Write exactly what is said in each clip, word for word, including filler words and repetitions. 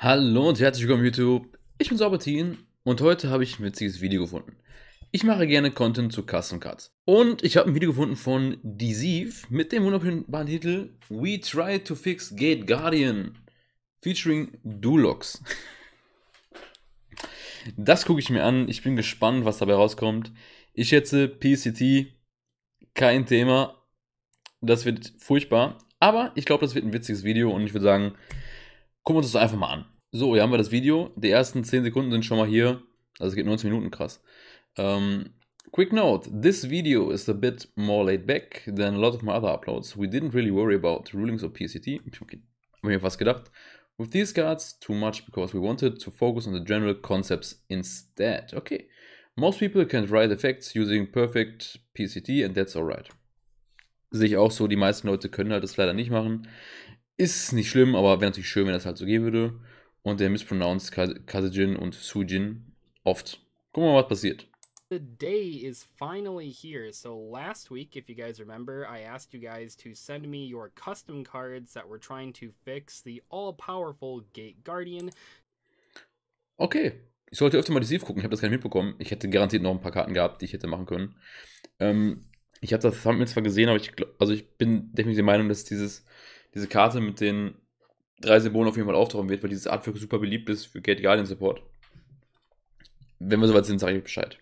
Hallo und herzlich willkommen YouTube, ich bin Sorbatin und heute habe ich ein witziges Video gefunden. Ich mache gerne Content zu Custom Cards. Und ich habe ein Video gefunden von Deceive mit dem wunderbaren Titel We Try to Fix Gate Guardian featuring Dulox. Das gucke ich mir an, ich bin gespannt, was dabei rauskommt. Ich schätze P C T, kein Thema, das wird furchtbar. Aber ich glaube, das wird ein witziges Video und ich würde sagen, gucken wir uns das einfach mal an. So, hier haben wir das Video. Die ersten zehn Sekunden sind schon mal hier. Also es geht neunzehn Minuten, krass. Um, quick note, this video is a bit more laid back than a lot of my other uploads. We didn't really worry about the rulings of P C T. Okay, habe mir fast gedacht. With these cards, too much because we wanted to focus on the general concepts instead. Okay, most people can write effects using perfect P C T and that's alright. Sehe ich auch so, die meisten Leute können halt das leider nicht machen. Ist nicht schlimm, aber wäre natürlich schön, wenn das halt so gehen würde. Und der mispronounced Kazejin und Sujin oft. Gucken wir mal, was passiert. The day is finally here. So last week, if you guys remember, I asked you guys to send me your custom cards that were trying to fix the all-powerful Gate Guardian. Okay, ich sollte öfter mal Deceive gucken. Ich habe das gar nicht mitbekommen. Ich hätte garantiert noch ein paar Karten gehabt, die ich hätte machen können. Ähm, ich habe das Thumbnail zwar gesehen, aber ich, also ich bin definitiv der Meinung, dass dieses, diese Karte mit den drei Symbolen auf jeden Fall auftauchen wird, weil dieses Artwork super beliebt ist für Gate Guardian Support. Wenn wir soweit sind, sage ich Bescheid.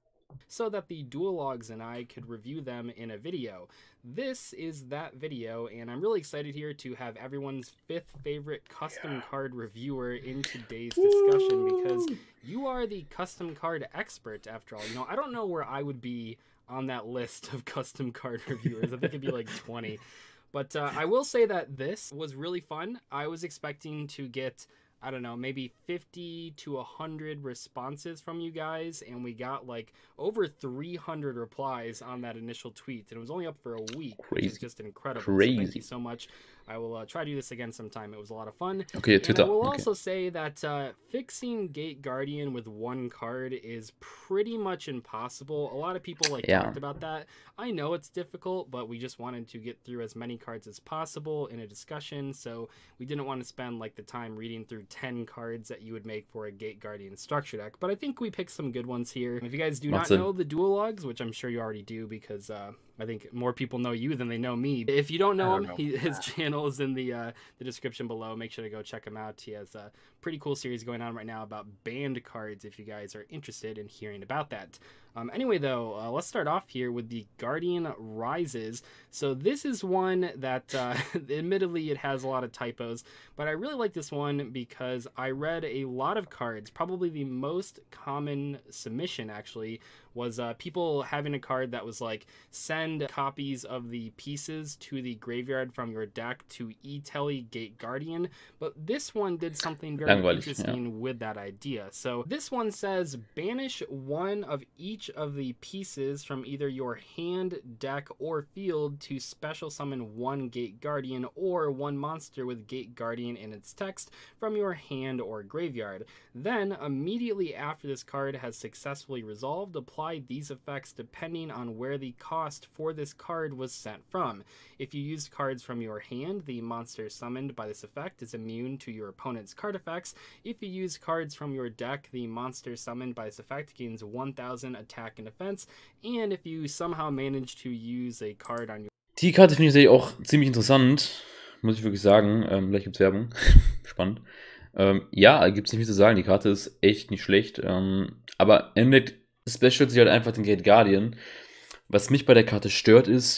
So that the Duologs and I could review them in a video. This is that video, and I'm really excited here to have everyone's fifth favorite custom yeah. card reviewer in today's discussion, because you are the custom card expert after all. You know, I don't know where I would be on that list of custom card reviewers. I think it'd be like twenty. But uh, I will say that this was really fun. I was expecting to get, I don't know, maybe fifty to one hundred responses from you guys, and we got like over three hundred replies on that initial tweet, and it was only up for a week, Crazy. Which is just incredible. Crazy. So thank you so much. I will uh, try to do this again sometime. It was a lot of fun. Okay, Twitter. And I will okay. also say that uh, fixing Gate Guardian with one card is pretty much impossible. A lot of people like yeah. talked about that. I know it's difficult, but we just wanted to get through as many cards as possible in a discussion, so we didn't want to spend like the time reading through ten cards that you would make for a Gate Guardian structure deck. But I think we picked some good ones here. If you guys do not know the Duologs, which I'm sure you already do because uh, I think more people know you than they know me. If you don't know don't him, know. He, his channel is in the uh, the description below. Make sure to go check him out. He has a pretty cool series going on right now about banned cards if you guys are interested in hearing about that. Um, anyway, though, uh, let's start off here with the Guardian Rises. So this is one that, uh, admittedly, it has a lot of typos, but I really like this one because I read a lot of cards. Probably the most common submission, actually, was uh, people having a card that was like, send copies of the pieces to the graveyard from your deck to E-Telly Gate Guardian. But this one did something very Langweilig, interesting yeah. with that idea. So this one says, banish one of each of the pieces from either your hand, deck, or field to special summon one Gate Guardian or one monster with Gate Guardian in its text from your hand or graveyard. Then, immediately after this card has successfully resolved, apply these effects depending on where the cost for this card was sent from. If you used cards from your hand, the monster summoned by this effect is immune to your opponent's card effects. If you use cards from your deck, the monster summoned by this effect gains one thousand attack and defense. And if you somehow manage to use a card on your... Die Karte finde ich auch ziemlich interessant, muss ich wirklich sagen. Ähm, gleich gibt es Werbung. Spannend. Ähm, ja, gibt es nicht viel zu sagen. Die Karte ist echt nicht schlecht. Ähm, aber im Endeffekt specialt sie halt einfach den Gate Guardian. Was mich bei der Karte stört ist,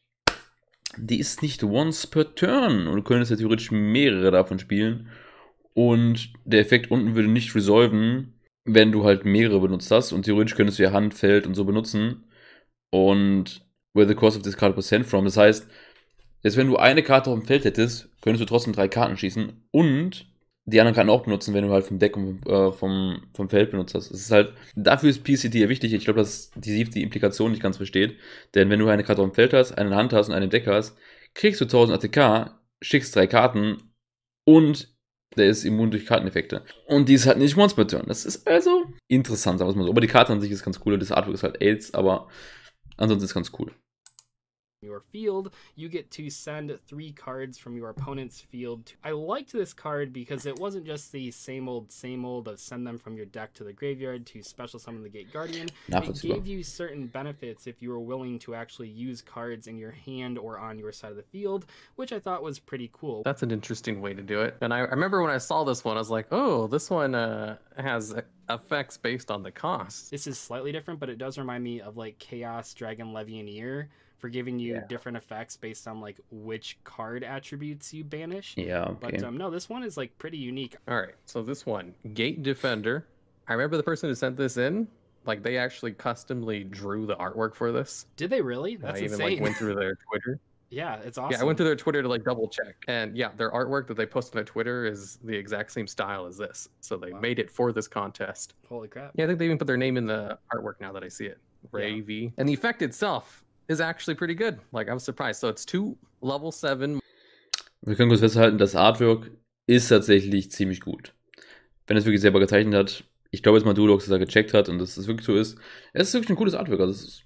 die ist nicht once per turn. Und du könntest ja theoretisch mehrere davon spielen. Und der Effekt unten würde nicht resolven, wenn du halt mehrere benutzt hast. Und theoretisch könntest du ja Hand, Feld und so benutzen. Und where the cost of this card was sent from. Das heißt, jetzt wenn du eine Karte auf dem Feld hättest, könntest du trotzdem drei Karten schießen. Und die anderen Karten auch benutzen, wenn du halt vom Deck und äh, vom, vom Feld benutzt hast. Es ist halt, dafür ist P C T ja wichtig. Ich glaube, dass die die Implikation nicht ganz versteht. Denn wenn du eine Karte auf dem Feld hast, eine in der Hand hast und eine im Deck hast, kriegst du tausend A T K, schickst drei Karten und der ist immun durch Karteneffekte. Und die ist halt nicht once per turn. Das ist also interessant, sagen wir mal so. Aber die Karte an sich ist ganz cool. Das Artwork ist halt AIDS, aber ansonsten ist es ganz cool. your field, you get to send three cards from your opponent's field. I liked this card because it wasn't just the same old, same old of send them from your deck to the graveyard to special summon the Gate Guardian. It gave you certain benefits if you were willing to actually use cards in your hand or on your side of the field, which I thought was pretty cool. That's an interesting way to do it. And I remember when I saw this one, I was like, oh, this one uh, has effects based on the cost. This is slightly different, but it does remind me of like Chaos Dragon Levianeer, for giving you yeah. different effects based on like which card attributes you banish. Yeah, okay. But um, no, this one is like pretty unique. All right, so this one, Gate Defender. I remember the person who sent this in, like they actually customly drew the artwork for this. Did they really? That's I even insane. like went through their Twitter. Yeah, it's awesome. Yeah, I went through their Twitter to like double check, and yeah, their artwork that they post on their Twitter is the exact same style as this. So they wow. made it for this contest. Holy crap! Yeah, I think they even put their name in the artwork now that I see it. Ray yeah. V, and the effect itself is actually pretty good. Like, I was surprised. So it's two Level seven. Wir können kurz festhalten, das Artwork ist tatsächlich ziemlich gut. Wenn es wirklich selber gezeichnet hat, ich glaube jetzt mal Dulox, dass er gecheckt hat und dass es wirklich so ist. Es ist wirklich ein cooles Artwork. Also es ist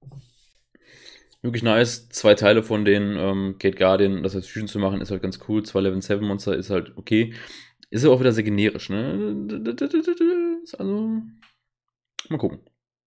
wirklich nice. Zwei Teile von den ähm, Gate Guardian, das als Fusion zu machen, ist halt ganz cool. Zwei Level sieben Monster ist halt okay. Ist aber auch wieder sehr generisch, ne? Also, mal gucken.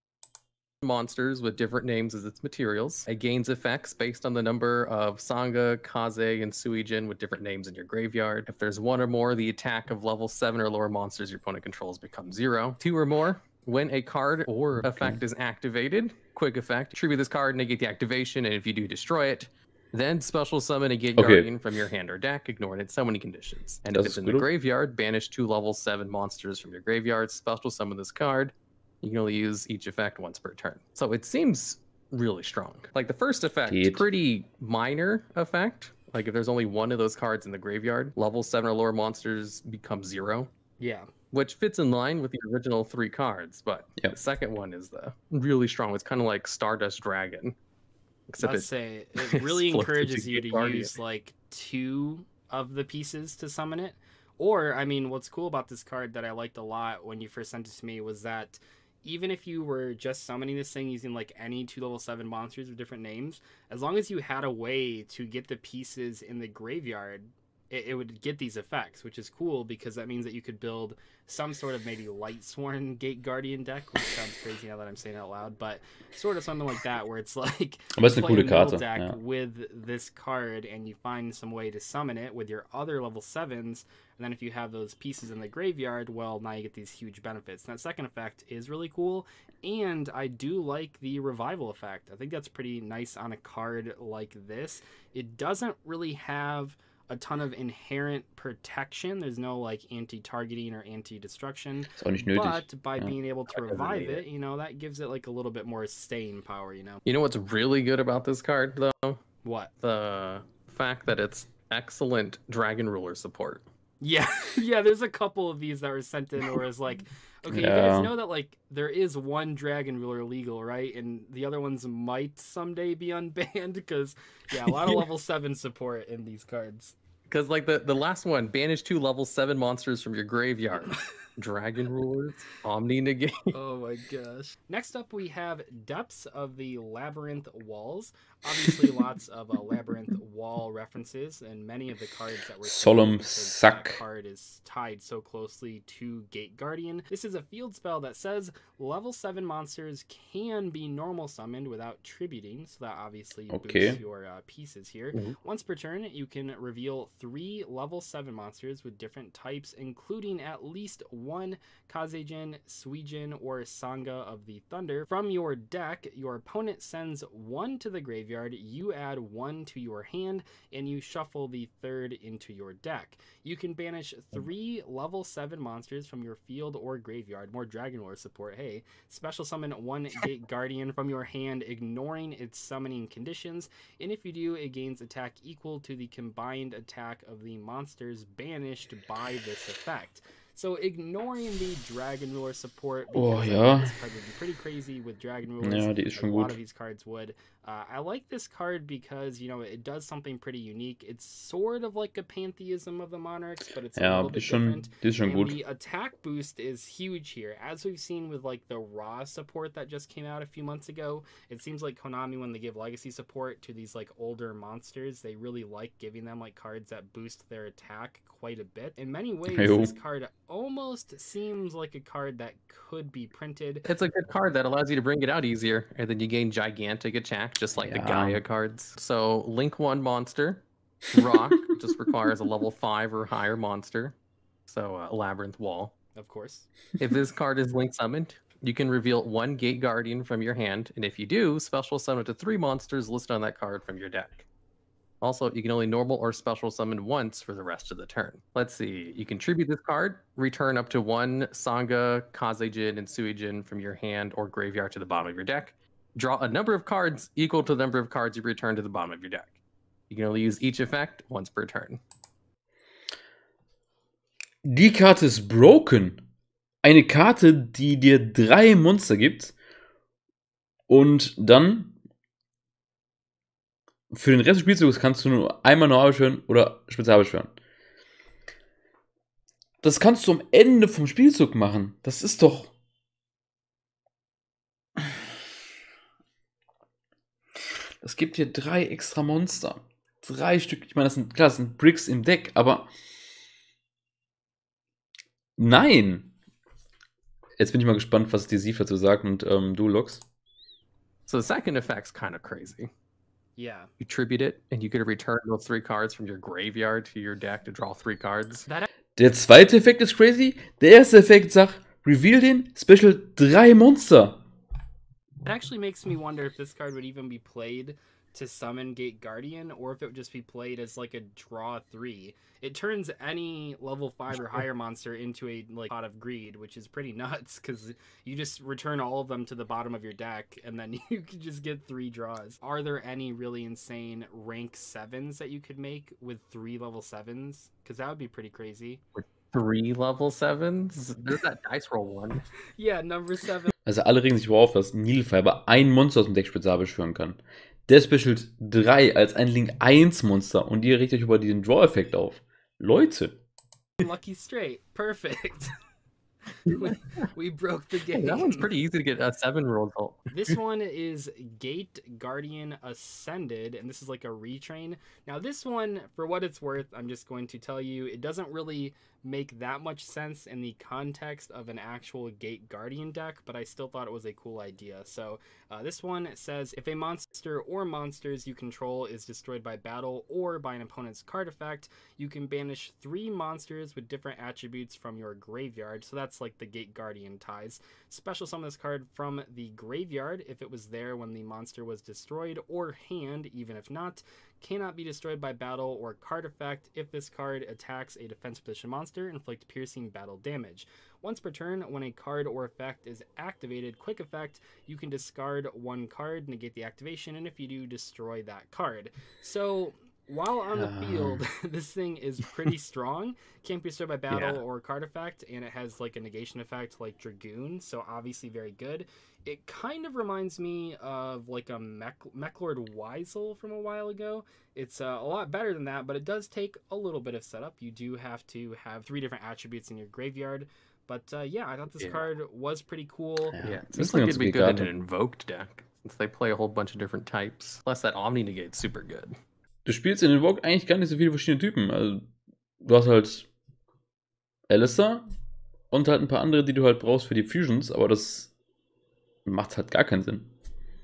Monsters with different names as its materials. It gains effects based on the number of Sangha, Kaze, and Suijin with different names in your graveyard. If there's one or more, the attack of level seven or lower monsters your opponent controls becomes zero. Two or more, when a card or okay. effect is activated, quick effect, tribute this card, negate the activation, and if you do, destroy it. Then special summon a Gate okay. Guardian from your hand or deck, ignoring its summoning conditions. And That's if it's in the graveyard, banish two level seven monsters from your graveyard, special summon this card. You can only use each effect once per turn. So it seems really strong. Like the first effect, Indeed. pretty minor effect. Like if there's only one of those cards in the graveyard, level seven or lower monsters become zero. Yeah. Which fits in line with the original three cards. But yep. the second one is the really strong. It's kind of like Stardust Dragon. Except Let's say it really encourages you to Guardian. use like two of the pieces to summon it. Or, I mean, what's cool about this card that I liked a lot when you first sent it to me was that even if you were just summoning this thing using like any two level seven monsters with different names, as long as you had a way to get the pieces in the graveyard, it, it would get these effects, which is cool because that means that you could build some sort of maybe Lightsworn Gate Guardian deck, which sounds crazy now that I'm saying it out loud, but sort of something like that where it's like you play a middle deck yeah. with this card and you find some way to summon it with your other level sevens, and then if you have those pieces in the graveyard, well, now you get these huge benefits. And that second effect is really cool, and I do like the revival effect. I think that's pretty nice on a card like this. It doesn't really have a ton of inherent protection. There's no like anti-targeting or anti-destruction, but by yeah. being able to revive it, you know, that gives it like a little bit more staying power, you know. You know what's really good about this card though? What? The fact that it's excellent Dragon Ruler support. Yeah, yeah, there's a couple of these that were sent in where it's like, okay, yeah. you guys know that like there is one Dragon Ruler legal, right? And the other ones might someday be unbanned because, yeah, a lot of level seven support in these cards. Because like the, the last one, banish two level seven monsters from your graveyard. Dragon Rulers, Omni Negate. Oh my gosh. Next up we have Depths of the Labyrinth Walls. Obviously lots of uh, Labyrinth Wall references and many of the cards that were Solemn Sack card is tied so closely to Gate Guardian. This is a field spell that says level seven monsters can be normal summoned without tributing, so that obviously okay. boosts your uh, pieces here. Mm-hmm. Once per turn, you can reveal three level seven monsters with different types, including at least one Kazejin, Suijin, or Sangha of the Thunder. From your deck, your opponent sends one to the graveyard, you add one to your hand, and you shuffle the third into your deck. You can banish three level seven monsters from your field or graveyard. More Dragon Lore support, hey. Special summon one Gate Guardian from your hand, ignoring its summoning conditions, and if you do, it gains attack equal to the combined attack of the monsters banished by this effect. So ignoring the Dragon Ruler support, because oh, ja. this card would be pretty crazy with Dragon Rulers. Ja, die ist schon a gut. lot of these cards would. Uh, I like this card because, you know, it does something pretty unique. It's sort of like a pantheism of the Monarchs, but it's a Ja, little die bit ist schon, different. die ist schon And gut. the attack boost is huge here. As we've seen with like the Raw support that just came out a few months ago, it seems like Konami, when they give legacy support to these like older monsters, they really like giving them like cards that boost their attack quite a bit. In many ways, Jo. this card almost seems like a card that could be printed. It's a good card that allows you to bring it out easier, and then you gain gigantic attack, just like the Ja. Gaia cards. So Link one monster, Rock, just requires a level five or higher monster. So uh, Labyrinth Wall. Of course. If this card is Link summoned, you can reveal one Gate Guardian from your hand, and if you do, special summon up to three monsters listed on that card from your deck. Also, you can only normal or special summon once for the rest of the turn. Let's see. You can tribute this card, return up to one Sangha, Kazejin, and Suijin from your hand or graveyard to the bottom of your deck. Draw a number of cards equal to the number of cards you return to the bottom of your deck. You can only use each effect once per turn. Die Karte ist broken. Eine Karte, die dir drei Monster gibt und dann für den Rest des Spielzugs kannst du nur einmal normal beschwören oder spezial beschwören. Das kannst du am Ende vom Spielzug machen. Das ist doch... Das gibt dir drei extra Monster. Drei Stück. Ich meine, das sind, klar, das sind Bricks im Deck, aber... Nein! Jetzt bin ich mal gespannt, was die Sief dazu sagt und ähm, du, Lux. So the second effect's kind of crazy. Yeah. You tribute it, and you could return those three cards from your graveyard to your deck to draw three cards. That Der zweite Effekt ist crazy. Der erste Effekt sagt, reveal den, Special drei Monster. It actually makes me wonder if this card would even be played to summon Gate Guardian, or if it would just be played as like a draw three. It turns any level five or higher monster into a like pot of greed, which is pretty nuts because you just return all of them to the bottom of your deck and then you can just get three draws. Are there any really insane rank sevens that you could make with three level sevens? Because that would be pretty crazy. Three level sevens? There's that dice roll one. Yeah, number seven. Also alle regen sich wohl auf, dass Nilfiber ein Monster aus dem Deck spezial beschwören kann. Der specialt drei als ein Link eins Monster und ihr regt euch über den Draw-Effekt auf. Leute. Lucky straight. Perfect. we, we broke the game. Hey, that one's pretty easy to get a seven result. This one is Gate Guardian Ascended, and this is like a retrain. Now this one, for what it's worth, I'm just going to tell you, it doesn't really make that much sense in the context of an actual Gate Guardian deck, but I still thought it was a cool idea. So uh, this one says, if a monster or monsters you control is destroyed by battle or by an opponent's card effect, you can banish three monsters with different attributes from your graveyard. So that's like the Gate Guardian ties. Special summon this card from the graveyard if it was there when the monster was destroyed, or hand, even if not. Cannot be destroyed by battle or card effect. If this card attacks a defense position monster, inflict piercing battle damage. Once per turn, when a card or effect is activated, quick effect, you can discard one card, negate the activation, and if you do, destroy that card. So while on the field, this thing is pretty strong. Can't be destroyed by battle Yeah. or card effect, and it has like a negation effect like Dragoon, so obviously very good. It kind of reminds me of like a Mech, Mechlord Weisel from a while ago. It's uh, a lot better than that, but it does take a little bit of setup. You do have to have three different attributes in your graveyard. But uh, yeah, I thought this Yeah. card was pretty cool. Ja, Yeah, it das seems ist eine like ganz it'd be gute good in Karte. an invoked deck, since they play a whole bunch of different types. Plus that Omni negate's super good. Du spielst in den Vogue eigentlich gar nicht so viele verschiedene Typen. Also, du hast halt Alistair und halt ein paar andere, die du halt brauchst für die Fusions, aber das macht halt gar keinen Sinn.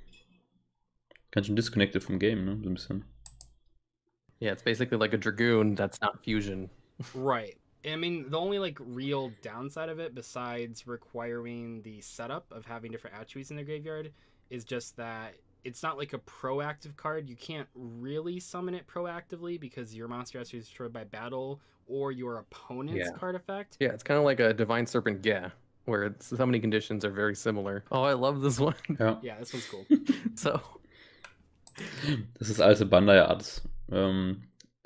Ganz schön disconnected vom Game, ne? So ein bisschen. Yeah, it's basically like a Dragoon that's not fusion. Right. I mean, the only like real downside of it, besides requiring the setup of having different attributes in the graveyard, is just that it's not like a proactive card. You can't really summon it proactively because your monster has to be destroyed by battle or your opponent's Yeah. card effect. Yeah, it's kind of like a Divine Serpent Gea, where it's, so many conditions are very similar. Oh, I love this one. Ja. Yeah, this one's cool. So, Das ist alte Bandai-Art. Ähm,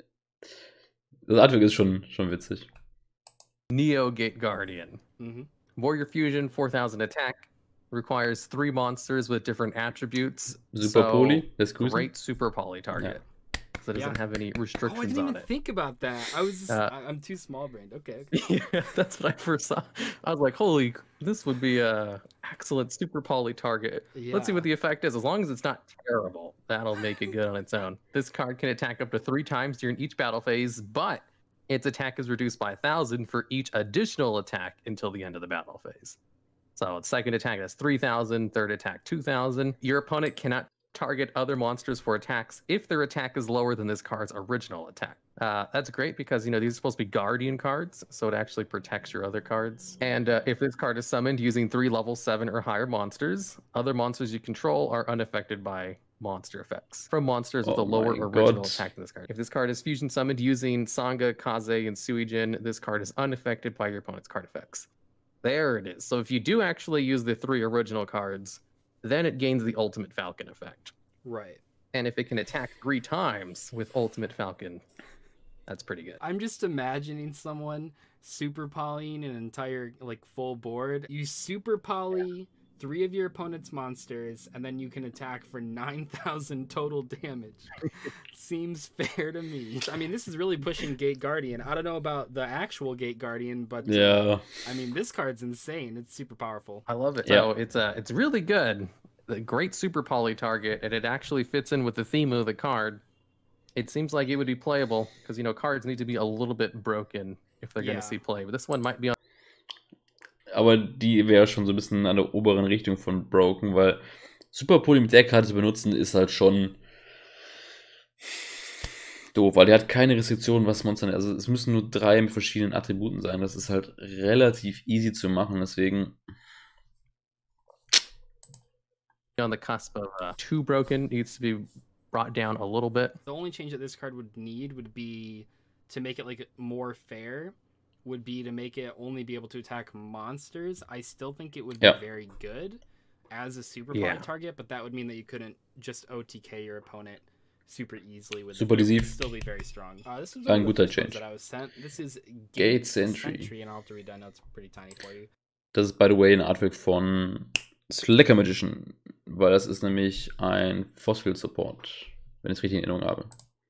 das Artwork ist schon, schon witzig. Neo Gate Guardian. hmm Warrior Fusion, four thousand attack. Requires three monsters with different attributes. Super so Poly, let's grüßen. Great super poly target. So it doesn't Yeah. have any Oh, I restrictions didn't on even it. think about that. I was just, Uh, I- I'm too small brained. Okay. okay. Yeah, that's what I first saw. I was like, holy, c- this would be a excellent super poly target. Let's see Yeah. what the effect is. As long as it's not terrible, that'll make it good on its own. This card can attack up to three times during each battle phase, but its attack is reduced by a thousand for each additional attack until the end of the battle phase. So its second attack is three thousand, third attack two thousand. Your opponent cannot target other monsters for attacks if their attack is lower than this card's original attack. Uh, that's great because, you know, these are supposed to be Guardian cards, so it actually protects your other cards. And uh, if this card is summoned using three level seven or higher monsters, other monsters you control are unaffected by monster effects from monsters with Oh a lower my original God. attack than this card. If this card is fusion summoned using Sangha, Kaze, and Suijin, this card is unaffected by your opponent's card effects. There it is. So if you do actually use the three original cards, then it gains the Ultimate Falcon effect. Right. And if it can attack three times with Ultimate Falcon, that's pretty good. I'm just imagining someone super polying an entire like full board. You super poly three of your opponent's monsters, and then you can attack for nine thousand total damage. Seems fair to me. I mean, this is really pushing Gate Guardian. I don't know about the actual Gate Guardian, but uh, Yeah. I mean, this card's insane. It's super powerful. I love it. Yeah. So it's uh, it's really good. The great super poly target, and it actually fits in with the theme of the card. It seems like it would be playable because, you know, cards need to be a little bit broken if they're going Yeah. to see play. But this one might be on. Aber die wäre schon so ein bisschen an der oberen Richtung von Broken, weil Super Poly mit der Karte zu benutzen ist halt schon doof, weil der hat keine Restriktionen, was Monster. Also es müssen nur drei mit verschiedenen Attributen sein. Das ist halt relativ easy zu machen, deswegen. on the cusp of uh, too broken. Needs to be brought down a little bit. The only change that this card would need would be to make it like more fair. Would be to make it only be able to attack monsters. I still think it would be Yeah. very good as a super Yeah. poly target, but that would mean that you couldn't just O T K your opponent super easily with Super it. It would adhesive. still be very strong. Uh, this was Ein one of the guter first ones Change. that I was sent. This is Gate, Gate Sentry. Sentry, and I'll have to read that. Note's pretty tiny for you. Das ist, by the way, ein Artwork von Slacker Magician, weil das ist nämlich ein Fossil Support, wenn ich es richtig in Erinnerung habe.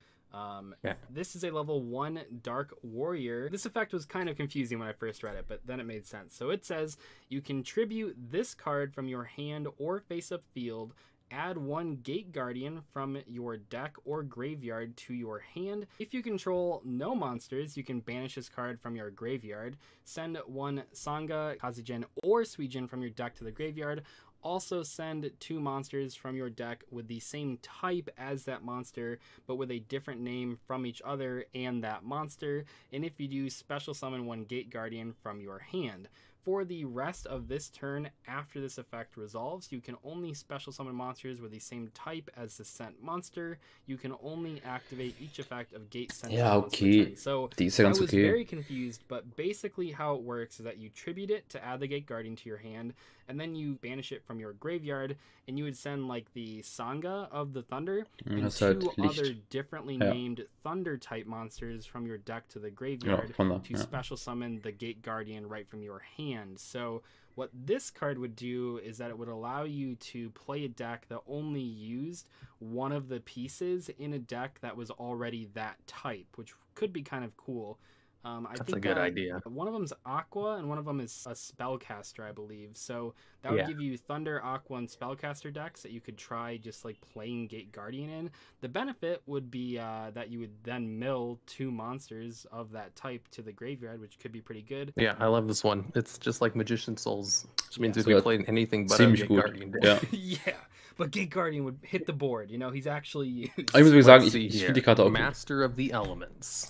Um, Yeah. This is a level one Dark Warrior. This effect was kind of confusing when I first read it, but then it made sense. So it says you contribute this card from your hand or face-up field, add one Gate Guardian from your deck or graveyard to your hand. If you control no monsters, you can banish this card from your graveyard. Send one Sangha, Kazejin, or Suijin from your deck to the graveyard. Also send two monsters from your deck with the same type as that monster, but with a different name from each other and that monster. And if you do, special summon one Gate Guardian from your hand. For the rest of this turn, after this effect resolves, you can only special summon monsters with the same type as the sent monster. You can only activate each effect of Gate Sent. Ja, once per okay. turn. So Die ist ja I ganz was okay. very confused, but basically how it works is that you tribute it to add the Gate Guardian to your hand, and then you banish it from your graveyard, and you would send like the Sangha of the Thunder Und and das ist halt two other Licht. differently Ja. named Thunder type monsters from your deck to the Ja, graveyard von da. to Ja. special summon the Gate Guardian right from your hand. So what this card would do is that it would allow you to play a deck that only used one of the pieces in a deck that was already that type, which could be kind of cool. Um, I That's a think good that idea. One of them's Aqua and one of them is a Spellcaster, I believe. So that would Yeah. give you Thunder, Aqua, and Spellcaster decks that you could try just like playing Gate Guardian in. The benefit would be uh, that you would then mill two monsters of that type to the graveyard, which could be pretty good. Yeah, I love this one. It's just like Magician Souls, which means Yeah. if So you that- played anything but a Ziemlich Gate gut. Guardian deck. Ja. Yeah, but Gate Guardian would hit the board. You know, he's actually used. Aber ich muss wirklich sagen, Let's ich, see ich here. finde die Karte auch gut. Master of the Elements.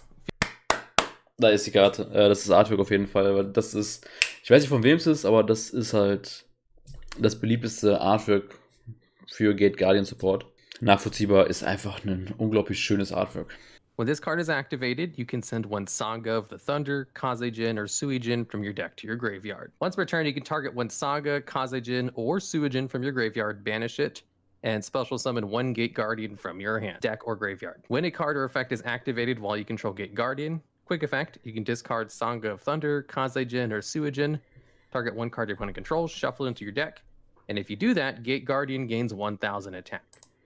Da ist die Karte. Äh, das ist Artwork auf jeden Fall. Weil das ist, ich weiß nicht von wem es ist, aber das ist halt das beliebteste Artwork für Gate Guardian Support. Nachvollziehbar, ist einfach ein unglaublich schönes Artwork. When this card is activated, you can send one Saga of the Thunder, Kazejin, or Suijin from your deck to your graveyard. Once per turn, you can target one Saga, Kazejin, or Suijin from your graveyard, banish it, and special summon one Gate Guardian from your hand, deck, or graveyard. When a card or effect is activated while you control Gate Guardian, quick effect, you can discard Sangha of Thunder, Kazejin, or Suijin, target one card your opponent controls, shuffle it into your deck, And if you do that, Gate Guardian gains one thousand attack.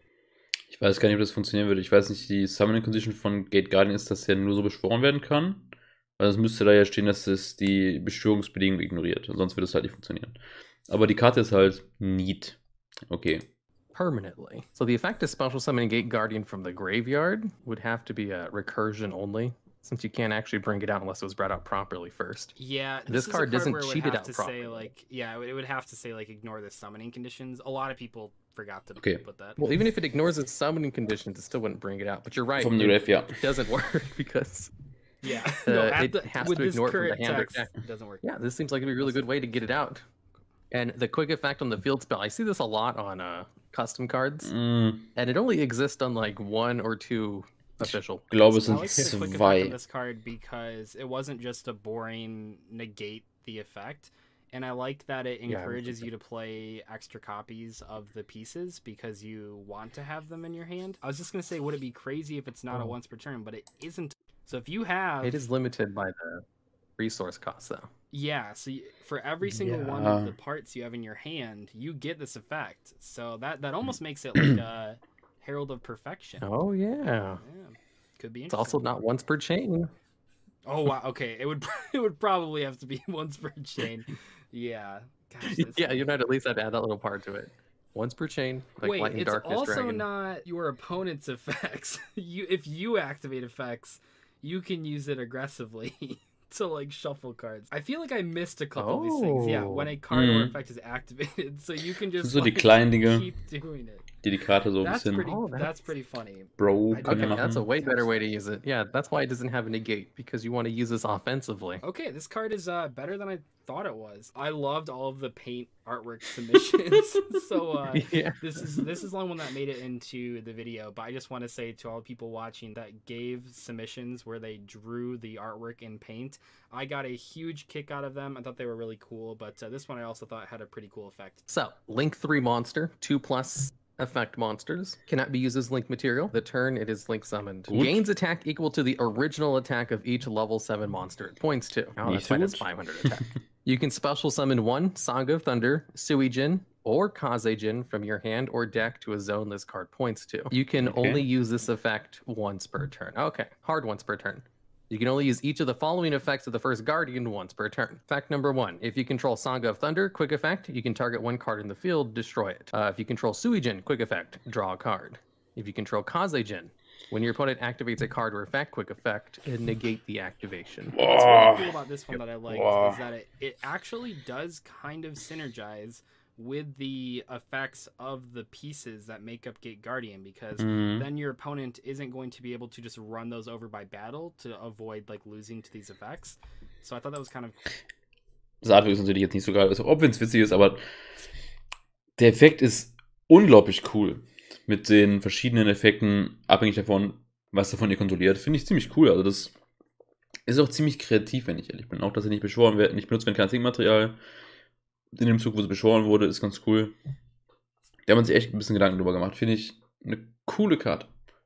Ich weiß gar nicht, ob das funktionieren würde. Ich weiß nicht, die Summoning Condition von Gate Guardian ist, dass der nur so beschworen werden kann. Weil es müsste da ja stehen, dass es die Beschwörungsbedingungen ignoriert. Sonst würde es halt nicht funktionieren. Aber die Karte ist halt neat. Okay. Permanently. So the effect of special summoning Gate Guardian from the graveyard would have to be a recursion only, since you can't actually bring it out unless it was brought out properly first. Yeah, This is a card doesn't where it would cheat it have out to properly. Say, like, yeah, it would- it would have to say like ignore the summoning conditions. A lot of people forgot to Okay. put that. Well, even if it ignores its summoning conditions, it still wouldn't bring it out. But you're right. Vom it, Grave, ja. it doesn't work because Yeah, Uh, no, at it the, has with to this ignore it from the current hand or text, deck. it doesn't work. yeah, this seems like it'd be a really good way to get it out. And the quick effect on the field spell, I see this a lot on uh, custom cards, Mm, and it only exists on like one or two official. ich glaube, es I sind like the quick effect zwei. on this card because it wasn't just a boring negate the effect, and I like that it Yeah, I encourages like you to play extra copies of the pieces because you want to have them in your hand. I was just gonna say, would it be crazy if it's not a Oh. once per turn, but it isn't. So if you have, It is limited by the resource cost, though. yeah. So you, for every single one Yeah. of the parts you have in your hand, you get this effect. So that that almost makes it like a Herald of Perfection. Oh yeah, Yeah, could be. it's also interesting. not once per chain. Oh wow. Okay, it would it would probably have to be once per chain. Yeah. Gosh, this- Yeah, you'd have to at least have to add that little part to it. Once per chain, like Wait, light and it's darkness also dragon. not your opponent's effects. You if you activate effects, you can use it aggressively to like shuffle cards. I feel like I missed a couple of these things. Yeah, when a card or Mhm. effect is activated, so you can just So die like, kleinen Dinge, keep doing it. die die Karte so ein That's bisschen pretty. Oh, that's... that's- pretty funny. Bro I können Okay, Yeah. that's a machen. way better way to use it. Yeah, that's why it doesn't have a negate, because you want to use this offensively. Okay, this card is uh, better than I thought it was. I loved all of the paint artwork submissions. so uh, yeah. this is this is the only one that made it into the video. But I just want to say to all the people watching that gave submissions where they drew the artwork in paint, I got a huge kick out of them. I thought they were really cool. But uh, this one I also thought had a pretty cool effect. So, Link three monster, two plus effect monsters, cannot be used as Link material. The turn it is Link summoned. Gut. Gains attack equal to the original attack of each level seven monster it points to. Oh, Nicht that's so why it's gut. five hundred attack. You can special summon one Saga of Thunder, Suijin, or Kazejin from your hand or deck to a zone this card points to. You can Okay. only use this effect once per turn. Okay, hard once per turn. You can only use each of the following effects of the first Guardian once per turn. Fact number one, if you control Saga of Thunder, quick effect, you can target one card in the field, destroy it. Uh, if you control Suijin, quick effect, draw a card. If you control Kazejin, when your opponent activates a card or effect, quick effect, and negate the activation. What's Boah. really cool about this one that I liked Boah. is that it, it actually does kind of synergize with the effects of the pieces that make up Gate Guardian, because Mhm. then your opponent isn't going to be able to just run those over by battle to avoid like losing to these effects. So I thought that was kind of Das Artwork ist natürlich jetzt nicht so geil, also, auch wenn es witzig ist, aber der Effekt ist unglaublich cool. Mit den verschiedenen Effekten, abhängig davon, was davon ihr kontrolliert. Finde ich ziemlich cool. Also das ist auch ziemlich kreativ, wenn ich ehrlich bin. Auch, dass er nicht beschworen wird, nicht benutzt wird, kein Material. In dem Zug, wo sie beschworen wurde, ist ganz cool. Da haben man sich echt ein bisschen Gedanken drüber gemacht. Finde ich eine coole Karte.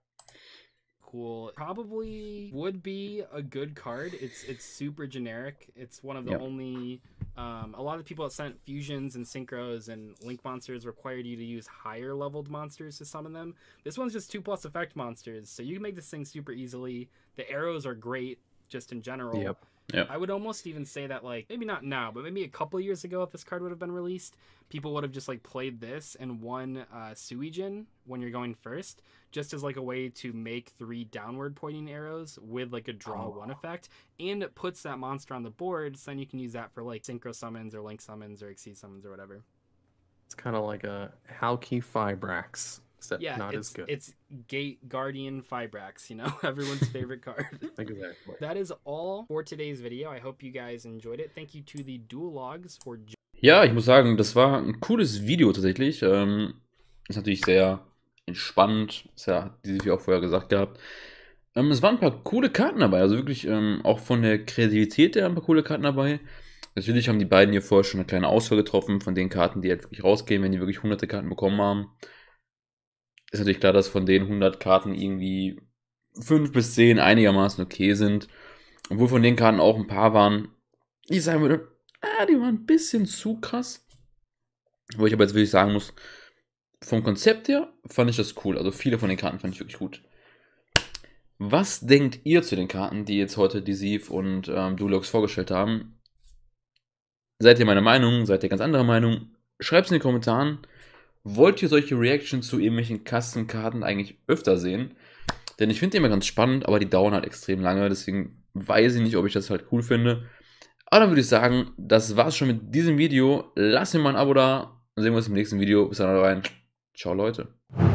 cool. Probably would be a good card. It's it's super generic. It's one of the Yeah. only um, a lot of people that sent fusions and synchros and link monsters required you to use higher leveled monsters to summon them. This one's just two plus effect monsters, so you can make this thing super easily. The arrows are great just in general. Yep. Yep. I would almost even say that, like, maybe not now, but maybe a couple years ago, if this card would have been released, people would have just like played this and won uh, Suijin when you're going first, just as like a way to make three downward pointing arrows with like a draw Oh. one effect, and it puts that monster on the board, so then you can use that for like synchro summons or link summons or exceed summons or whatever. It's kind of like a Halki Fibrax, except Yeah, not it's as good. it's Gate Guardian Fibrax, you know, everyone's favorite card. Exactly. That is all for today's video. I hope you guys enjoyed it. Thank you to the Duologs for Ja, ich muss sagen, das war ein cooles Video tatsächlich. Ähm, ist natürlich sehr entspannt. Ist ja, wie auch vorher gesagt gehabt. Ähm, es waren ein paar coole Karten dabei. Also wirklich ähm, auch von der Kreativität her ein paar coole Karten dabei. Natürlich haben die beiden hier vorher schon eine kleine Auswahl getroffen von den Karten, die halt wirklich rausgehen, wenn die wirklich hunderte Karten bekommen haben. Ist natürlich klar, dass von den hundert Karten irgendwie fünf bis zehn einigermaßen okay sind. Obwohl von den Karten auch ein paar waren, ich sagen würde, ah, die waren ein bisschen zu krass. Wo ich aber jetzt wirklich sagen muss, vom Konzept her fand ich das cool. Also viele von den Karten fand ich wirklich gut. Was denkt ihr zu den Karten, die jetzt heute Desiv und ähm, Dulox vorgestellt haben? Seid ihr meiner Meinung? Seid ihr ganz anderer Meinung? Schreibt es in den Kommentaren. Wollt ihr solche Reactions zu irgendwelchen Kastenkarten eigentlich öfter sehen? Denn ich finde die immer ganz spannend, aber die dauern halt extrem lange. Deswegen weiß ich nicht, ob ich das halt cool finde. Aber dann würde ich sagen, das war's schon mit diesem Video. Lasst mir mal ein Abo da. Dann sehen wir uns im nächsten Video. Bis dann rein. Ciao, Leute.